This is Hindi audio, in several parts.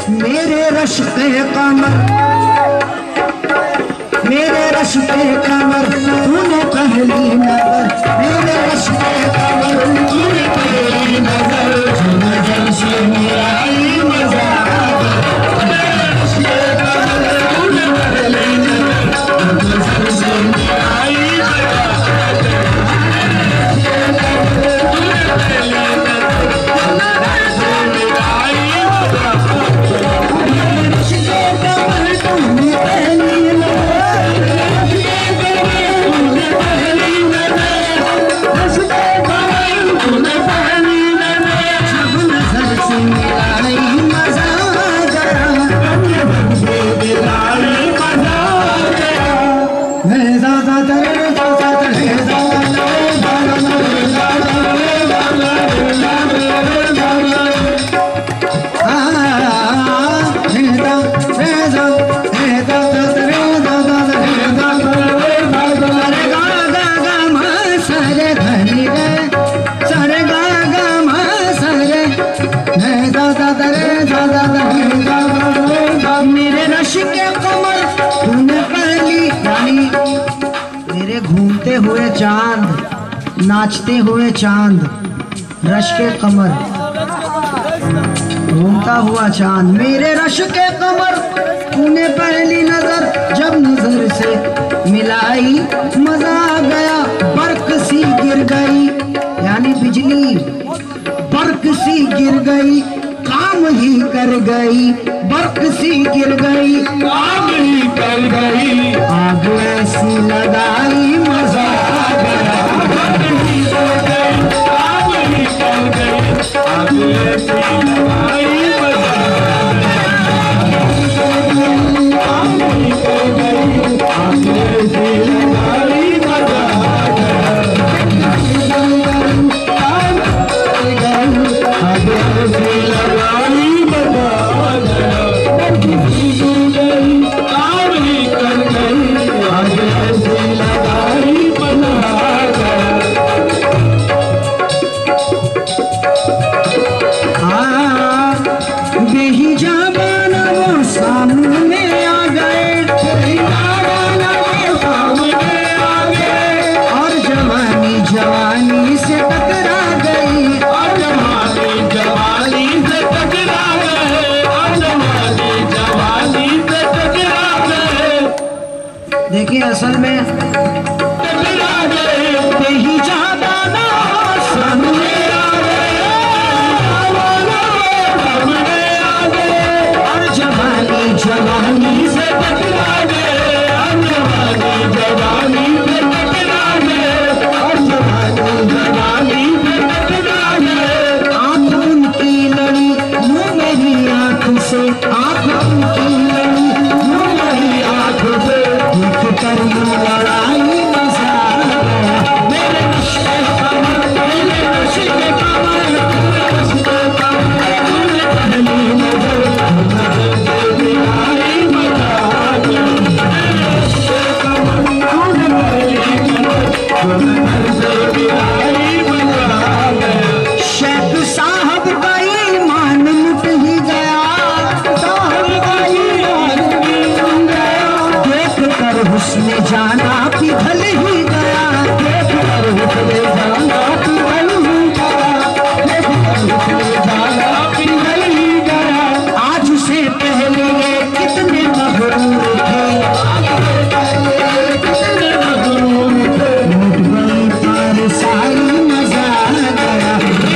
मेरे रश्ते कमर, मेरे रश्ते कमर तूने पहली नजर, मेरे रश्ते कमर तूने पहली नजर, जो नजर से मेरा ही मजा, मेरे रश्ते कमर तूने पहली नजर, जो नजर से मेरा ही मजा, तूने पहली नजर, जो नजर से मेरा ही मजा, मेरे रश्ते कमर तूने पहली मेरे रश के कमर तूने पहली, यानी मेरे घूमते हुए चांद, नाचते हुए चांद, रश के कमर, घूमता हुआ चांद, मेरे रश के कमर तूने पहली नजर जब नजर से मिलाई, मजा आ गया, बर्क सी गिर गई, यानी बिजली बर्क सी गिर गई, काम ही कर गई, बर्क सी गिर गई, काम ही कर गई, आग ऐसी लगाई, मजा आ गया, बर्क ही कर गई, काम ही कर गई, आग ऐसी लगाई, मजा काम ही कर गई, आग ऐसी लगाई, मजा देखिए असल में ही ज्यादा ना सामने आ गए और जवानी जवानी से टकरा गए, जवानी जवानी से टकरा गए और जवानी जवानी से टकरा गए, आंख उनकी लड़ी मुंह मेरी आंख से, आंख उनकी लड़ी मुंह मेरी आंख से, कर लड़ाई मजा मेरे नशे कमर, मेरे नशे कमर, नशे कमर तूने पहली नजर, नजर से मिलाई, मजा मेरे नशे कमर तूने पहली नजर, नजर से मिलाई, मजा शेख साहब का ईमान लुट ही गया, साहब का ईमान लुट गया, देख कर हुस्न जाना पिघल ही गया, देख कर हुस्न जाना पिघल ही गया, देख कर हुस्न जाना पिघल ही गया, आज से पहले ये कितने मगरूर थे, कितने मगरूर थे, लूट गई पर सारी मजा गया,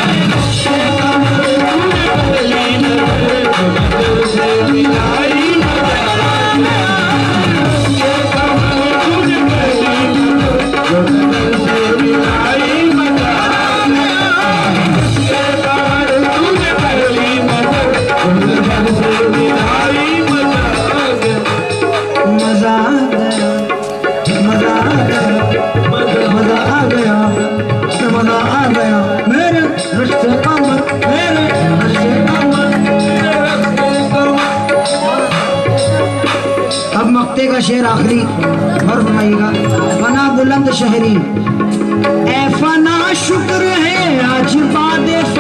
का शेर आखिरी और बनाइएगा। फना बुलंद शहरी, ए फना शुक्र है आज बादे